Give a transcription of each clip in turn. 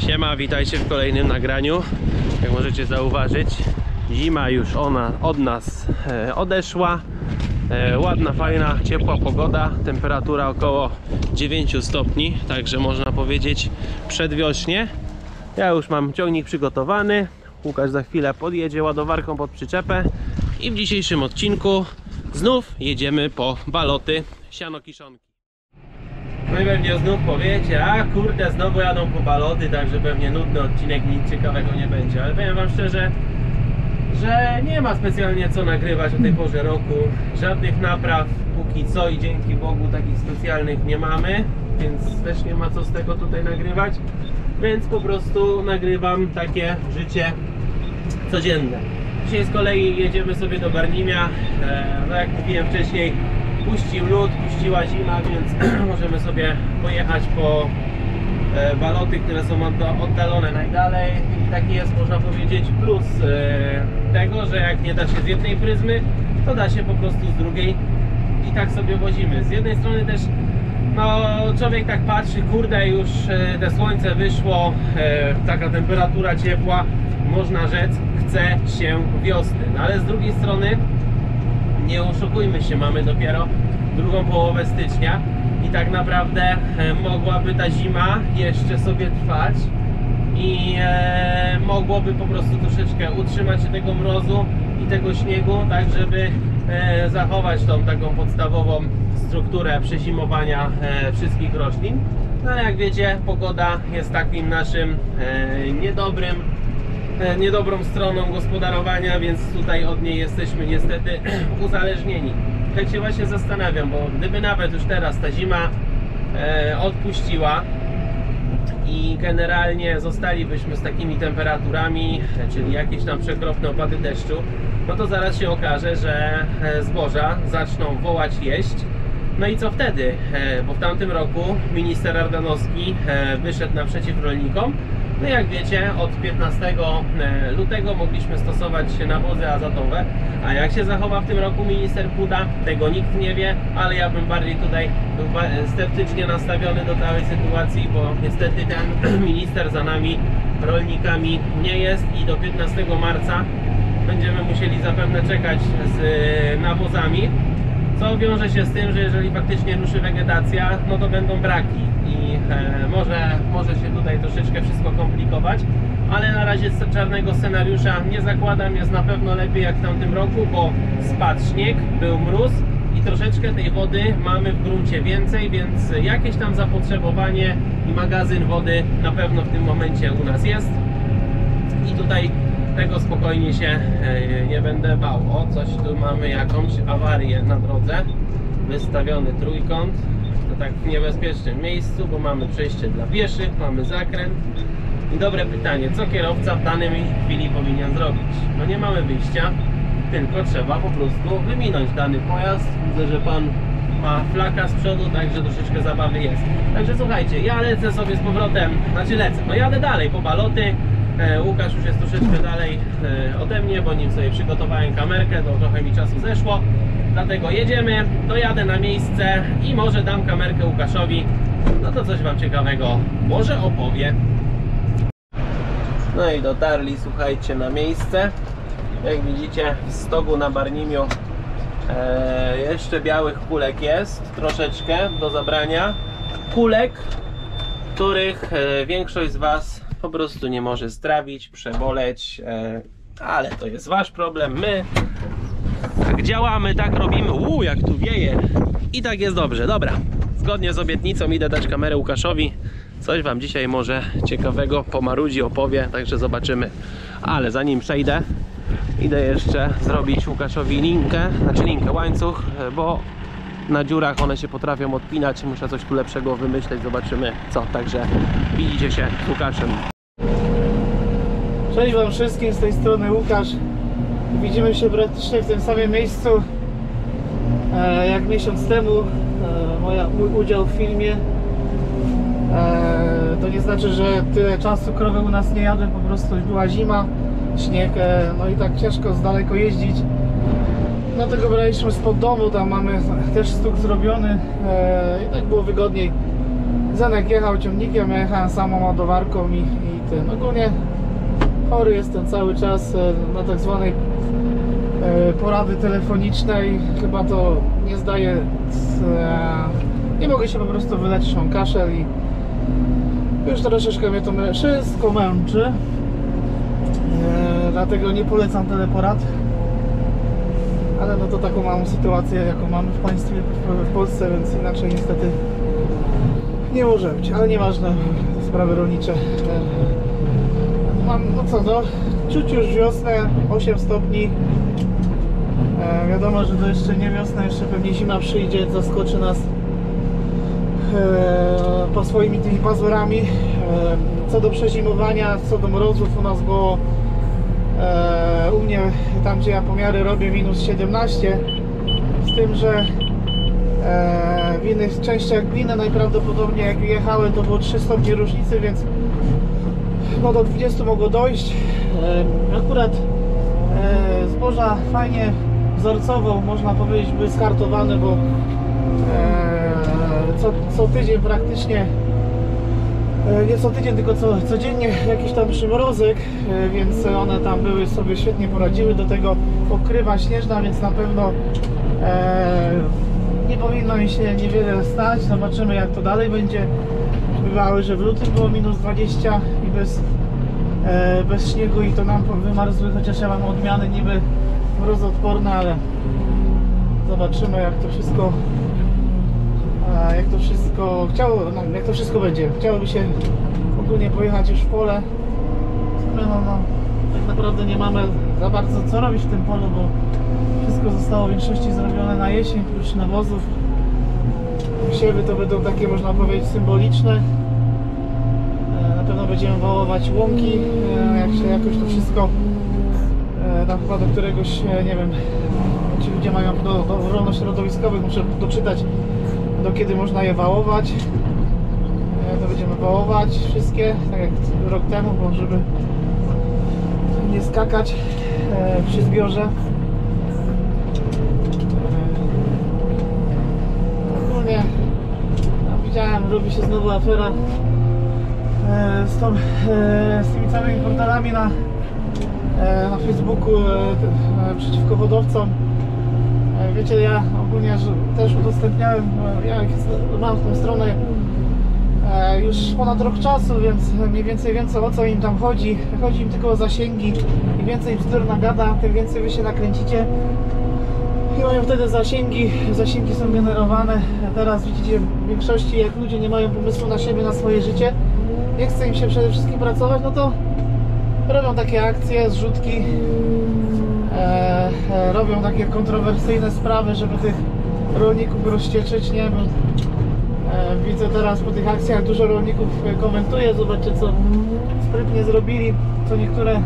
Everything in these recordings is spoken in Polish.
Siema, witajcie w kolejnym nagraniu. Jak możecie zauważyć, zima już od nas odeszła. Ładna, fajna, ciepła pogoda. Temperatura około 9 stopni, także można powiedzieć przedwiośnie. Ja już mam ciągnik przygotowany. Łukasz za chwilę podjedzie ładowarką pod przyczepę. I w dzisiejszym odcinku znów jedziemy po baloty siano-kiszonki. No i pewnie znów powiecie, a kurde, znowu jadą po baloty, także pewnie nudny odcinek, nic ciekawego nie będzie. Ale powiem wam szczerze, że nie ma specjalnie co nagrywać o tej porze roku. Żadnych napraw póki co i dzięki Bogu takich specjalnych nie mamy, więc też nie ma co z tego tutaj nagrywać. Więc po prostu nagrywam takie życie codzienne. Dzisiaj z kolei jedziemy sobie do Barnimia. No jak mówiłem wcześniej, puścił lód, puściła zima, więc możemy sobie pojechać po baloty, które są oddalone najdalej. I taki jest, można powiedzieć, plus tego, że jak nie da się z jednej pryzmy, to da się po prostu z drugiej i tak sobie wozimy. Z jednej strony też no, człowiek tak patrzy, kurde, już te słońce wyszło, taka temperatura ciepła, można rzec, chce się wiosny. No, ale z drugiej strony nie oszukujmy się, mamy dopiero drugą połowę stycznia i tak naprawdę mogłaby ta zima jeszcze sobie trwać i mogłoby po prostu troszeczkę utrzymać się tego mrozu i tego śniegu, tak żeby zachować tą taką podstawową strukturę przezimowania wszystkich roślin. No ale jak wiecie, pogoda jest takim naszym niedobrą stroną gospodarowania, więc tutaj od niej jesteśmy niestety uzależnieni. Tak się właśnie zastanawiam, bo gdyby nawet już teraz ta zima odpuściła i generalnie zostalibyśmy z takimi temperaturami, czyli jakieś tam przekropne opady deszczu, no to zaraz się okaże, że zboża zaczną wołać jeść. No i co wtedy? Bo w tamtym roku minister Ardanowski wyszedł naprzeciw rolnikom. No jak wiecie, od 15 lutego mogliśmy stosować nawozy azotowe. A jak się zachowa w tym roku minister Puda, tego nikt nie wie, ale ja bym bardziej tutaj był sceptycznie nastawiony do całej sytuacji, bo niestety ten minister za nami, rolnikami, nie jest i do 15 marca będziemy musieli zapewne czekać z nawozami, co wiąże się z tym, że jeżeli faktycznie ruszy wegetacja, no to będą braki i może się tutaj troszeczkę wszystko komplikować, ale na razie z czarnego scenariusza nie zakładam. Jest na pewno lepiej jak w tamtym roku, bo spadł śnieg, był mróz i troszeczkę tej wody mamy w gruncie więcej, więc jakieś tam zapotrzebowanie i magazyn wody na pewno w tym momencie u nas jest i tutaj tego spokojnie się nie będę bał. O, coś tu mamy, jakąś awarię na drodze, wystawiony trójkąt, to tak w niebezpiecznym miejscu, bo mamy przejście dla pieszych, mamy zakręt. I dobre pytanie, co kierowca w danej chwili powinien zrobić? No nie mamy wyjścia, tylko trzeba po prostu wyminąć dany pojazd. Widzę, że pan ma flaka z przodu, także troszeczkę zabawy jest. Także słuchajcie, ja lecę sobie z powrotem, no jadę dalej po baloty. Łukasz już jest troszeczkę dalej ode mnie, bo nim sobie przygotowałem kamerkę, to trochę mi czasu zeszło. Dlatego jedziemy, dojadę na miejsce i może dam kamerkę Łukaszowi, no to coś wam ciekawego może opowie. No i dotarli, słuchajcie, na miejsce. Jak widzicie, w stogu na Barnimiu jeszcze białych kulek jest troszeczkę do zabrania. Kulek, których większość z was po prostu nie może strawić, przeboleć, ale to jest wasz problem. My tak działamy, tak robimy. Jak tu wieje i tak jest dobrze. Dobra, zgodnie z obietnicą idę dać kamerę Łukaszowi. Coś wam dzisiaj może ciekawego pomarudzi, opowie, także zobaczymy. Ale zanim przejdę, idę jeszcze zrobić Łukaszowi linkę, łańcuch, bo na dziurach one się potrafią odpinać. Muszę coś tu lepszego wymyśleć, zobaczymy co. Także widzicie się z Łukaszem. Cześć wam wszystkim, z tej strony Łukasz. Widzimy się praktycznie w tym samym miejscu jak miesiąc temu. Mój udział w filmie. To nie znaczy, że tyle czasu krowy u nas nie jadły, po prostu już była zima, śnieg, no i tak ciężko z daleko jeździć. Dlatego braliśmy spod domu, tam mamy też stuk zrobiony i tak było wygodniej. Zenek jechał ciągnikiem, ja jechałem samą ładowarką i Ogólnie chory jestem cały czas na tak zwanej porady telefonicznej. Chyba to nie zdaje, nie mogę się po prostu wyleczyć, mam kaszel i już troszeczkę mnie to wszystko męczy. Dlatego nie polecam teleporad. Ale no to taką mam sytuację, jaką mamy w państwie, w Polsce, więc inaczej niestety nie może być, ale nieważne, sprawy rolnicze. Mam, no co, no, czuć już wiosnę, 8 stopni. Wiadomo, że to jeszcze nie wiosna, jeszcze pewnie zima przyjdzie, zaskoczy nas po swoimi tymi pazurami. Co do przezimowania, co do mrozów, u nas było u mnie, tam gdzie ja pomiary robię, minus 17, z tym, że w innych częściach gliny najprawdopodobniej jak jechałem, to było 3 stopnie różnicy, więc no do 20 mogło dojść. Akurat zboża fajnie wzorcowo, można powiedzieć, były skartowane, bo co tydzień praktycznie, nie co tydzień, tylko codziennie jakiś tam przymrozek, więc one tam były, sobie świetnie poradziły. Do tego pokrywa śnieżna, więc na pewno nie powinno mi się niewiele stać. Zobaczymy, jak to dalej będzie. Bywały, że w lutym było minus 20 i bez śniegu i to nam wymarzły, chociaż ja mam odmiany niby mrozoodporne, ale zobaczymy, jak to wszystko jak to wszystko będzie. Chciałoby się ogólnie pojechać już w pole. No, tak naprawdę nie mamy za bardzo co robić w tym polu, bo wszystko zostało w większości zrobione na jesień, prócz nawozów. Siewy to będą takie, można powiedzieć, symboliczne. Na pewno będziemy wałować łąki, jak się jakoś to wszystko na chyba do któregoś, nie wiem, ci ludzie mają do rolno-środowiskowych, muszę doczytać, do kiedy można je wałować. To będziemy wałować wszystkie, tak jak rok temu, bo żeby nie skakać przy zbiorze. Ogólnie widziałem, robi się znowu afera z tymi całymi portalami na Facebooku przeciwko hodowcom. Wiecie, ja ogólnie też udostępniałem, ja mam tę stronę już ponad rok czasu, więc mniej więcej wiem, o co im tam chodzi. Chodzi im tylko o zasięgi. Im więcej bzdur nagada, tym więcej wy się nakręcicie i mają wtedy zasięgi są generowane. Teraz widzicie, w większości, jak ludzie nie mają pomysłu na siebie, na swoje życie, nie chce im się przede wszystkim pracować, no to robią takie akcje, zrzutki, robią takie kontrowersyjne sprawy, żeby tych rolników rozścieczyć, nie? Bo widzę teraz po tych akcjach, dużo rolników komentuje, zobaczcie, co sprytnie zrobili, co niektóre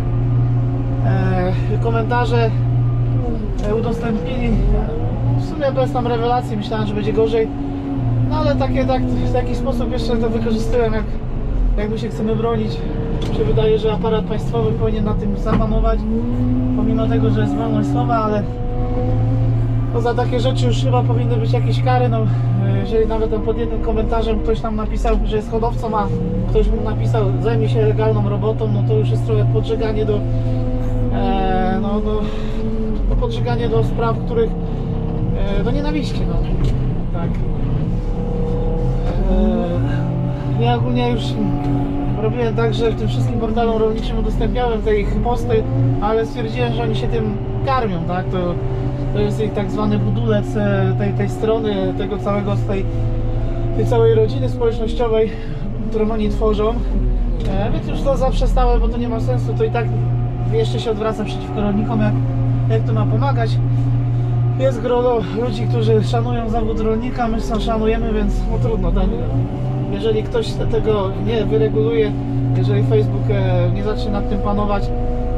komentarze udostępnili. W sumie bez tam rewelacji, myślałem, że będzie gorzej, no ale w taki sposób jeszcze to wykorzystyłem, jak my się chcemy bronić. Mi się wydaje, że aparat państwowy powinien na tym zapanować, pomimo tego, że jest wolność słowa, ale no za takie rzeczy już chyba powinny być jakieś kary. No, jeżeli nawet tam pod jednym komentarzem ktoś tam napisał, że jest hodowcą, a ktoś mu napisał, zajmie się legalną robotą, no to już jest trochę podżeganie podżeganie do spraw, których do nienawiści, no. Tak. Ja ogólnie już robiłem tak, że w tym wszystkim portalom rolniczym udostępniałem te ich posty, ale stwierdziłem, że oni się tym karmią, tak? To jest ich tak zwany budulec tej strony, tego całego, tej całej rodziny społecznościowej, którą oni tworzą. Więc już to zaprzestałem, bo to nie ma sensu, to i tak jeszcze się odwraca przeciwko rolnikom, jak to ma pomagać. Jest grono ludzi, którzy szanują zawód rolnika, my sam szanujemy, więc no trudno. Jeżeli ktoś tego nie wyreguluje, jeżeli Facebook nie zacznie nad tym panować,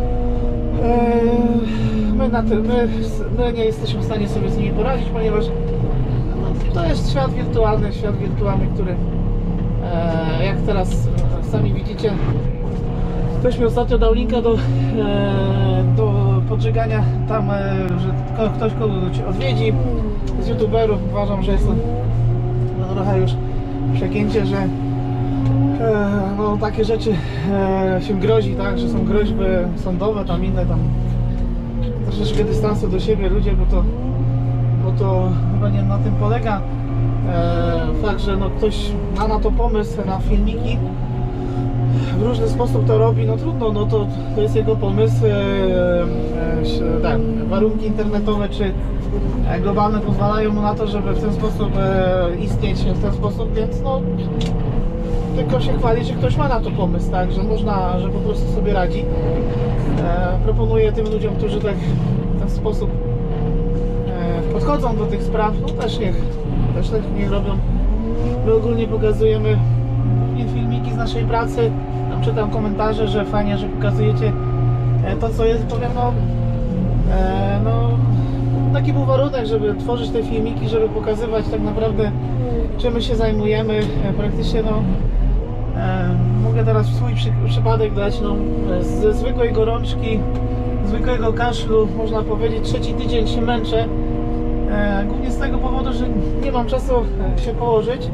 my nie jesteśmy w stanie sobie z nimi poradzić, ponieważ no, to jest świat wirtualny, który jak teraz sami widzicie, ktoś mi ostatnio dał linka do podżegania tam, że ktoś kogoś odwiedzi z youtuberów. Uważam, że jest to trochę już przegięcie, że no takie rzeczy się grozi, tak, że są groźby sądowe, tam inne, tam troszeczkę dystansu do siebie ludzie, bo to chyba nie na tym polega. Fakt, że no ktoś ma na to pomysł, na filmiki, w różny sposób to robi, no trudno, no to jest jego pomysł. Tak, warunki internetowe czy globalne pozwalają mu na to, żeby w ten sposób istnieć w ten sposób, więc no tylko się chwali, że ktoś ma na to pomysł, tak, że można, że po prostu sobie radzi. Proponuję tym ludziom, którzy tak w ten sposób podchodzą do tych spraw, no też niech robią. My ogólnie pokazujemy filmiki z naszej pracy, tam czytam komentarze, że fajnie, że pokazujecie to, co jest, powiem, no taki był warunek, żeby tworzyć te filmiki, żeby pokazywać tak naprawdę, czym my się zajmujemy. Praktycznie no mogę teraz w swój przypadek dać, no ze zwykłej gorączki, zwykłego kaszlu, można powiedzieć, trzeci tydzień się męczę, głównie z tego powodu, że nie mam czasu się położyć.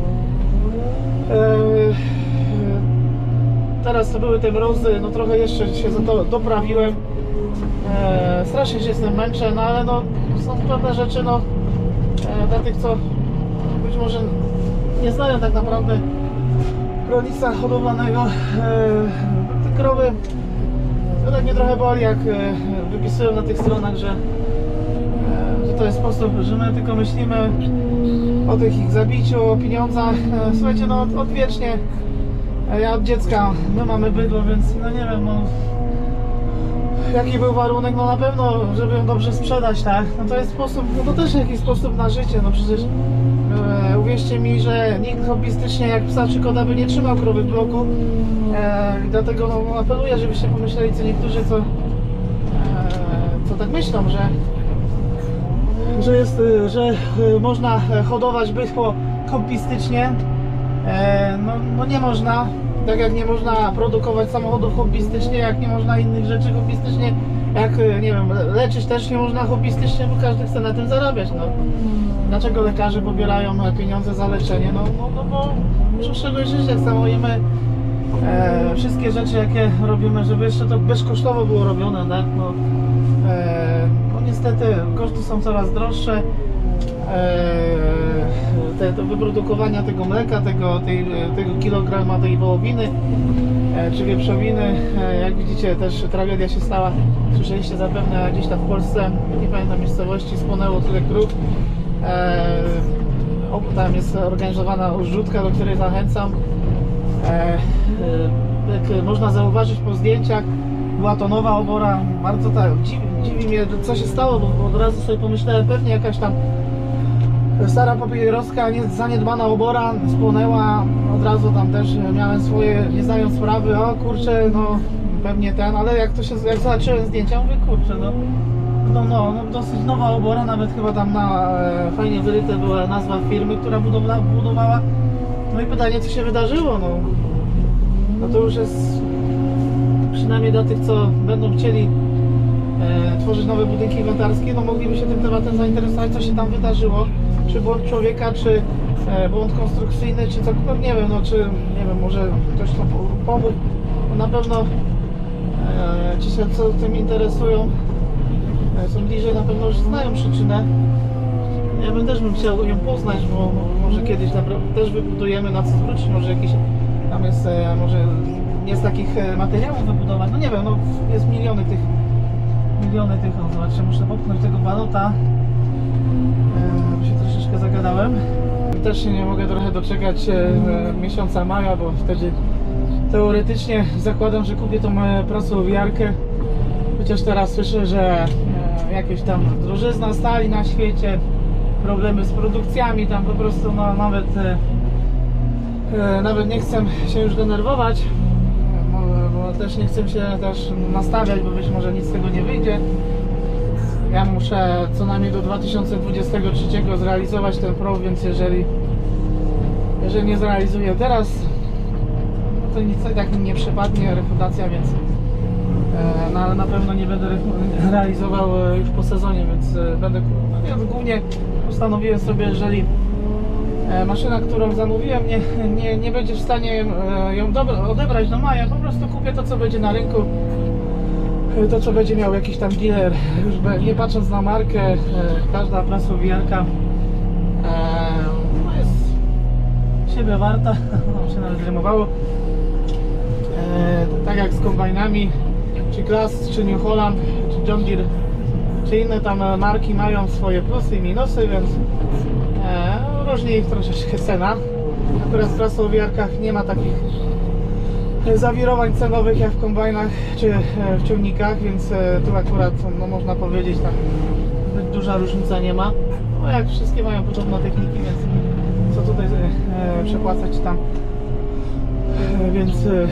Teraz to były te mrozy, no trochę jeszcze się za to doprawiłem. Strasznie się z tym męczę, no ale no są pewne rzeczy, no dla tych, co być może nie znają tak naprawdę rolnictwa hodowlanego, te krowy, to tak mnie trochę boli, jak wypisują na tych stronach, że to jest sposób, że my tylko myślimy o tych ich zabiciu, o pieniądzach. Słuchajcie, no odwiecznie, ja od dziecka, my mamy bydło, więc no nie wiem, no jaki był warunek, no na pewno, żeby ją dobrze sprzedać, tak, no to jest sposób, no to też jakiś sposób na życie, no przecież uwierzcie mi, że nikt hobbystycznie jak psa czy kota by nie trzymał krowy w bloku, i dlatego no apeluję, żebyście pomyśleli, co niektórzy, co tak myślą, że można hodować bydło hobbystycznie. No nie można, tak jak nie można produkować samochodów hobbystycznie, jak nie można innych rzeczy hobbystycznie, jak nie wiem, leczyć też nie można hobbystycznie, bo każdy chce na tym zarabiać. No. Dlaczego lekarze pobierają pieniądze za leczenie? No bo muszą z czegoś żyć, jak samo jemy wszystkie rzeczy, jakie robimy, żeby jeszcze to bezkosztowo było robione, tak? No niestety koszty są coraz droższe. Do wyprodukowania tego mleka, tego kilograma tej wołowiny czy wieprzowiny, jak widzicie, też tragedia się stała. Słyszeliście zapewne, gdzieś tam w Polsce, nie pamiętam miejscowości, spłonęło tyle krów. Tam jest organizowana rzutka, do której zachęcam. Jak można zauważyć po zdjęciach, była to nowa obora. Bardzo tak, dziwi mnie, co się stało, bo od razu sobie pomyślałem, pewnie jakaś tam stara papierowska, zaniedbana obora spłonęła. Od razu tam też miałem swoje, nie znając sprawy, o kurczę, no pewnie ten, ale jak zobaczyłem zdjęcia, mówię, kurczę, no dosyć nowa obora, nawet chyba tam fajnie wyryte była nazwa firmy, która budowała. No i pytanie, co się wydarzyło, no to już jest przynajmniej dla tych, co będą chcieli tworzyć nowe budynki inwentarskie, no mogliby się tym tematem zainteresować, co się tam wydarzyło, czy błąd człowieka, czy błąd konstrukcyjny, czy co, no nie wiem, no czy nie wiem, może ktoś to pomógł. No na pewno ci się co tym interesują, są bliżej, na pewno już znają przyczynę. Ja też bym chciał ją poznać, bo może kiedyś też wybudujemy, na co zwrócić, może jakiś tam jest, może nie z takich materiałów wybudować, no nie wiem, no jest miliony tych, o zobaczcie, muszę popchnąć tego balota, bo się troszeczkę zagadałem. Też się nie mogę trochę doczekać miesiąca maja, bo wtedy teoretycznie zakładam, że kupię tą prasowiarkę, chociaż teraz słyszę, że jakieś tam drożyzna stali na świecie, problemy z produkcjami, tam po prostu no, nawet nie chcę się już denerwować, bo też nie chcę się też nastawiać, bo być może nic z tego nie wyjdzie. Ja muszę co najmniej do 2023 zrealizować ten projekt, więc jeżeli nie zrealizuję teraz, to nic tak mi nie przypadnie, refundacja, więc no, ale na pewno nie będę realizował już po sezonie, więc będę, no, więc głównie postanowiłem sobie, jeżeli Maszyna, którą zamówiłem, nie będzie w stanie ją odebrać do maja. Po prostu kupię to, co będzie na rynku, to, co będzie miał jakiś tam dealer, już nie patrząc na markę. Każda prasowiarka jest siebie warta. Się nawet rymowało. Tak jak z kombajnami, czy Class, czy New Holland, czy John Deere, czy inne tam marki mają swoje plusy i minusy, więc różni ich troszeczkę cena. Akurat w prasowiarkach nie ma takich zawirowań cenowych jak w kombajnach czy w ciągnikach, więc tu akurat no, można powiedzieć, tam zbyt duża różnica nie ma. No, jak wszystkie mają podobne techniki, więc co tutaj przepłacać tam. Więc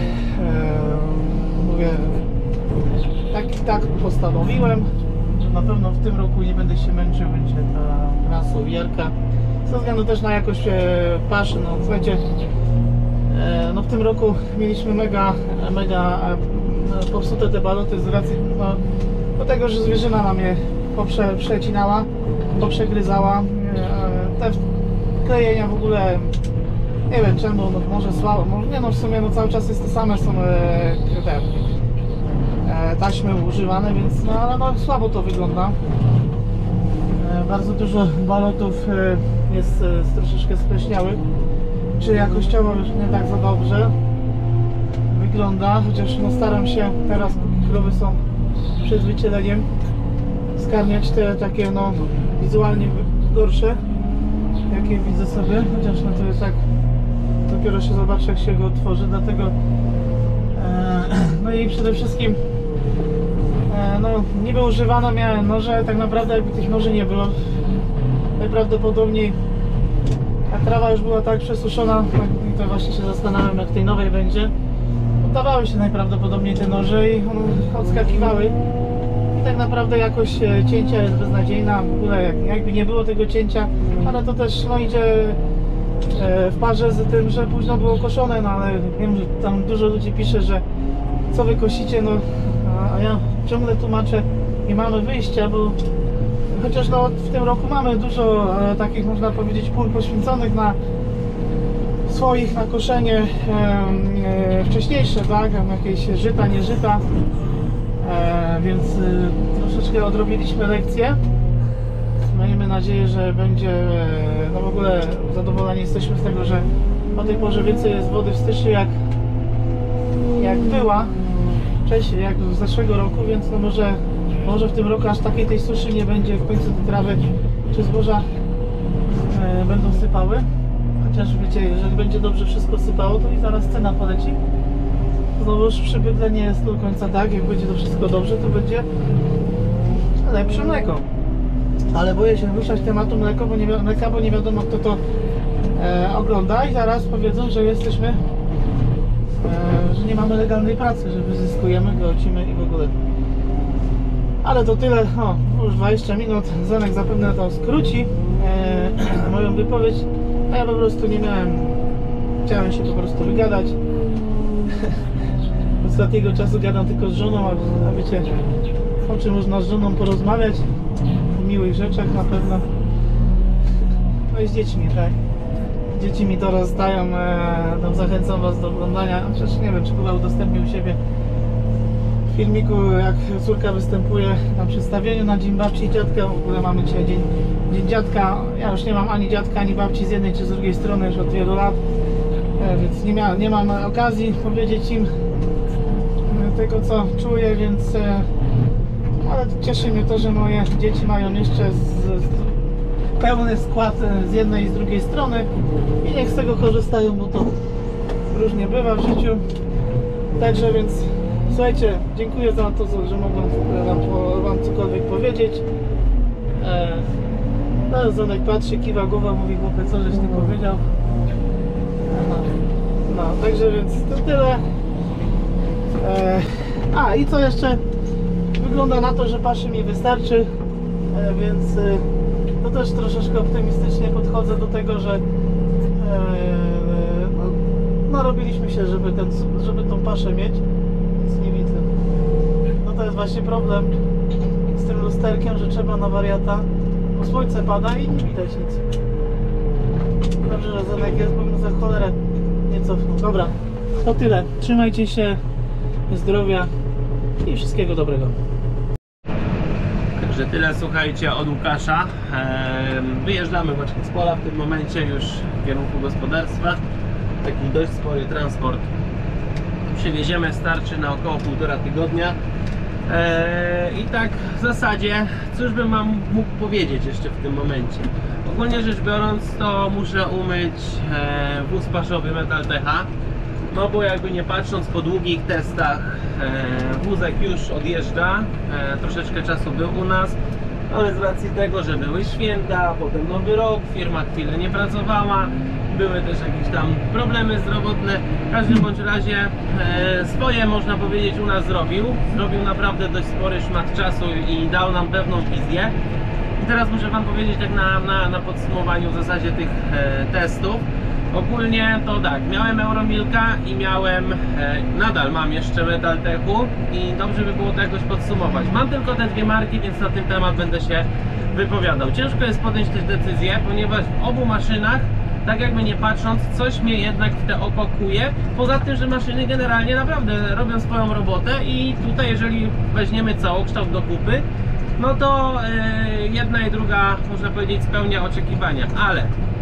mówię, tak postanowiłem, że na pewno w tym roku nie będę się męczył, będzie ta prasowiarka. Ze względu też na jakość paszy. No słuchajcie, no w tym roku mieliśmy mega popsute te baloty z racji do tego, że zwierzyna nam je przecinała, poprzegryzała. Te klejenia w ogóle nie wiem czemu, no może słabo, może nie, no w sumie no cały czas jest to same są te taśmy używane, więc no ale no słabo to wygląda. Bardzo dużo balotów jest troszeczkę spleśniałych, czy jakościowo już nie tak za dobrze wygląda, chociaż no staram się teraz, póki krowy są przed wycieleniem, skarmiać te takie no wizualnie gorsze, jakie widzę sobie, chociaż no to jest tak, dopiero się zobaczy, jak się go otworzy, dlatego no i przede wszystkim no niby używano, miałem noże, tak naprawdę jakby tych noży nie było, najprawdopodobniej ta trawa już była tak przesuszona i to właśnie się zastanawiam, jak tej nowej będzie. Oddawały się najprawdopodobniej te noże i one odskakiwały i tak naprawdę jakość cięcia jest beznadziejna, w ogóle jakby nie było tego cięcia, ale to też no idzie w parze z tym, że późno było koszone, no ale wiem, że tam dużo ludzi pisze, że co wy kosicie, no a ja ciągle tłumaczę, nie mamy wyjścia, bo chociaż no, w tym roku mamy dużo takich, można powiedzieć, pól poświęconych na swoich, na koszenie wcześniejsze, tak, jakieś żyta, nie żyta, więc troszeczkę odrobiliśmy lekcję. Miejmy nadzieję, że będzie, no w ogóle zadowoleni jesteśmy z tego, że o tej porze więcej jest wody w styczniu jak była wcześniej, jak z zeszłego roku, więc no może w tym roku aż takiej tej suszy nie będzie, w końcu te trawy czy zboża będą sypały, chociaż wiecie, jeżeli będzie dobrze wszystko sypało, to i zaraz cena poleci. Znowuż przy bydle nie jest do końca tak, jak będzie to wszystko dobrze, to będzie lepsze mleko. Ale boję się ruszać tematu mleka, bo nie wiadomo, kto to ogląda i zaraz powiedzą, że jesteśmy, że nie mamy legalnej pracy, że wyzyskujemy, gwałcimy i w ogóle. Ale to tyle, już 20 minut, Zenek zapewne to skróci moją wypowiedź, a ja po prostu nie miałem, chciałem się po prostu wygadać. Ostatniego czasu gadam tylko z żoną, a wiecie, o czym można z żoną porozmawiać, o miłych rzeczach na pewno, no i z dziećmi, tak. Dzieci mi to rozdają, tam zachęcam was do oglądania, przecież nie wiem, czy chyba udostępnił u siebie w filmiku, jak córka występuje na przedstawieniu na Dzień Babci i Dziadka. W ogóle mamy dzisiaj dzień Dziadka. Ja już nie mam ani dziadka, ani babci z jednej czy z drugiej strony już od wielu lat, więc nie mam okazji powiedzieć im tego, co czuję, więc ale cieszy mnie to, że moje dzieci mają jeszcze pełny skład z jednej i z drugiej strony i niech z tego korzystają, bo to różnie bywa w życiu. Także więc słuchajcie, dziękuję za to, że mogłem wam cokolwiek powiedzieć. No, Zenek patrzy, kiwa głowa, mówi: chłopie, co żeś ty powiedział? No, także więc to tyle. I co jeszcze? Wygląda na to, że paszy mi wystarczy, więc to też troszeczkę optymistycznie podchodzę do tego, że narobiliśmy się, żeby tą paszę mieć, więc nie widzę. No to jest właśnie problem z tym lusterkiem, że trzeba na wariata, bo słońce pada i nie widać nic. Dobrze, że Zenek jest, bo bym za cholerę nie cofnął. Dobra, to tyle. Trzymajcie się, zdrowia i wszystkiego dobrego. Także tyle, słuchajcie, od Łukasza. Wyjeżdżamy właśnie z pola w tym momencie już w kierunku gospodarstwa. Taki dość spory transport. Przywieziemy, starczy na około 1,5 tygodnia. I tak w zasadzie, cóż bym wam mógł powiedzieć jeszcze w tym momencie. Ogólnie rzecz biorąc, to muszę umyć wóz paszowy Metaltecha. No bo jakby nie patrząc, po długich testach wózek już odjeżdża. Troszeczkę czasu był u nas, ale z racji tego, że były święta, potem nowy rok, firma chwilę nie pracowała, były też jakieś tam problemy zdrowotne. W każdym bądź razie swoje, można powiedzieć, u nas zrobił naprawdę dość spory szmat czasu i dał nam pewną wizję. I teraz muszę wam powiedzieć tak na podsumowaniu w zasadzie tych testów. Ogólnie to tak, miałem Euromilka i nadal mam jeszcze Metaltechu i dobrze by było to jakoś podsumować. Mam tylko te dwie marki, więc na ten temat będę się wypowiadał. Ciężko jest podjąć też decyzję, ponieważ w obu maszynach, tak jakby nie patrząc, coś mnie jednak w te oko kuje. Poza tym, że maszyny generalnie naprawdę robią swoją robotę i tutaj jeżeli weźmiemy całokształt do kupy, no to jedna i druga, można powiedzieć, spełnia oczekiwania, ale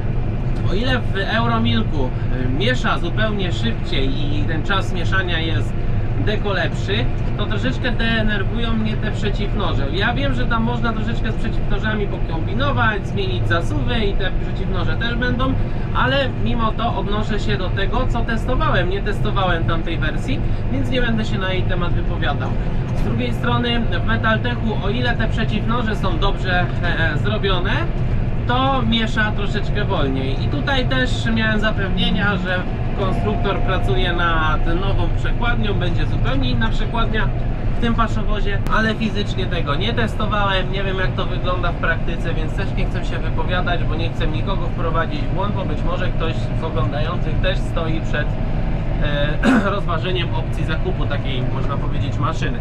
o ile w Euromilku miesza zupełnie szybciej i ten czas mieszania jest deko lepszy, to troszeczkę denerwują mnie te przeciwnoże. Ja wiem, że tam można troszeczkę z przeciwnożami pokombinować, zmienić zasuwy i te przeciwnoże też będą, ale mimo to odnoszę się do tego, co testowałem. Nie testowałem tamtej wersji, więc nie będę się na jej temat wypowiadał. Z drugiej strony w Metaltechu, o ile te przeciwnoże są dobrze zrobione, to miesza troszeczkę wolniej. I tutaj też miałem zapewnienia, że konstruktor pracuje nad nową przekładnią, będzie zupełnie inna przekładnia w tym paszowozie, ale fizycznie tego nie testowałem, nie wiem jak to wygląda w praktyce, więc też nie chcę się wypowiadać, bo nie chcę nikogo wprowadzić w błąd, bo być może ktoś z oglądających też stoi przed rozważeniem opcji zakupu takiej, można powiedzieć, maszyny.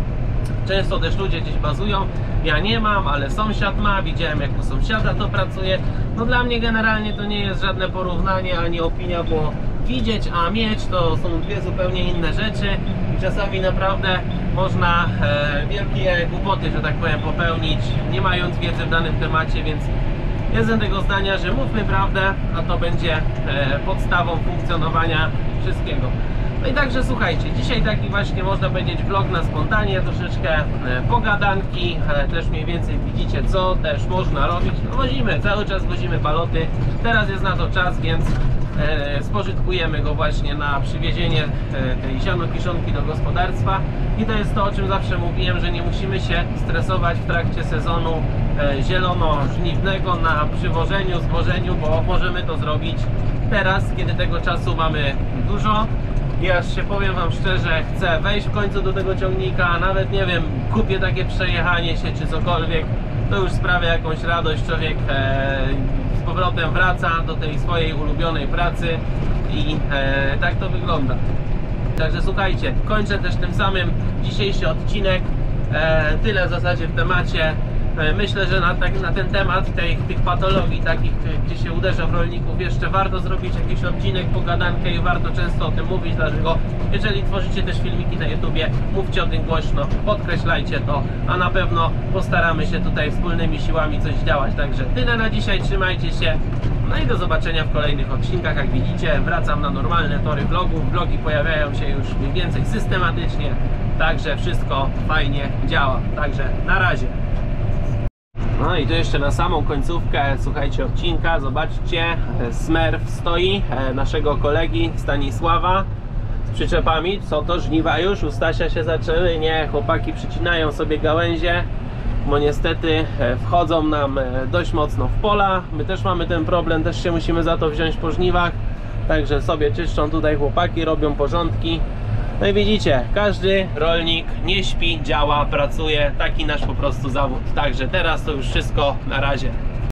Często też ludzie gdzieś bazują, ja nie mam, ale sąsiad ma, widziałem jak u sąsiada to pracuje. No dla mnie generalnie to nie jest żadne porównanie ani opinia, bo widzieć a mieć to są dwie zupełnie inne rzeczy i czasami naprawdę można wielkie głupoty, że tak powiem, popełnić, nie mając wiedzy w danym temacie, więc jestem tego zdania, że mówmy prawdę, a to będzie podstawą funkcjonowania wszystkiego. No i także słuchajcie, dzisiaj taki właśnie, można powiedzieć, vlog na spontanie, troszeczkę pogadanki, też mniej więcej widzicie, co też można robić. No wozimy, cały czas wozimy baloty, teraz jest na to czas, więc spożytkujemy go właśnie na przywiezienie tej siano-kiszonki do gospodarstwa. I to jest to, o czym zawsze mówiłem, że nie musimy się stresować w trakcie sezonu zielono-żniwnego na przywożeniu, zwożeniu, bo możemy to zrobić teraz, kiedy tego czasu mamy dużo. I aż się powiem wam szczerze, chcę wejść w końcu do tego ciągnika, nawet nie wiem, kupię takie przejechanie się czy cokolwiek, to już sprawia jakąś radość, człowiek z powrotem wraca do tej swojej ulubionej pracy i tak to wygląda. Także słuchajcie, kończę też tym samym dzisiejszy odcinek, tyle w zasadzie w temacie. Myślę, że na ten temat tych patologii takich, gdzie się uderza w rolników, jeszcze warto zrobić jakiś odcinek, pogadankę i warto często o tym mówić, dlatego jeżeli tworzycie też filmiki na YouTubie, mówcie o tym głośno, podkreślajcie to, a na pewno postaramy się tutaj wspólnymi siłami coś działać. Także tyle na dzisiaj, trzymajcie się, no i do zobaczenia w kolejnych odcinkach. Jak widzicie, wracam na normalne tory vlogów, vlogi pojawiają się już mniej więcej systematycznie, także wszystko fajnie działa, także na razie. No i tu jeszcze na samą końcówkę, słuchajcie, odcinka, zobaczcie, Smurf stoi, naszego kolegi Stanisława z przyczepami. Co to, żniwa już u Stasia się zaczęły? Nie, chłopaki przycinają sobie gałęzie, bo niestety wchodzą nam dość mocno w pola. My też mamy ten problem, też się musimy za to wziąć po żniwach, także sobie czyszczą tutaj chłopaki, robią porządki. No i widzicie, każdy rolnik nie śpi, działa, pracuje, taki nasz po prostu zawód. Także teraz to już wszystko, na razie.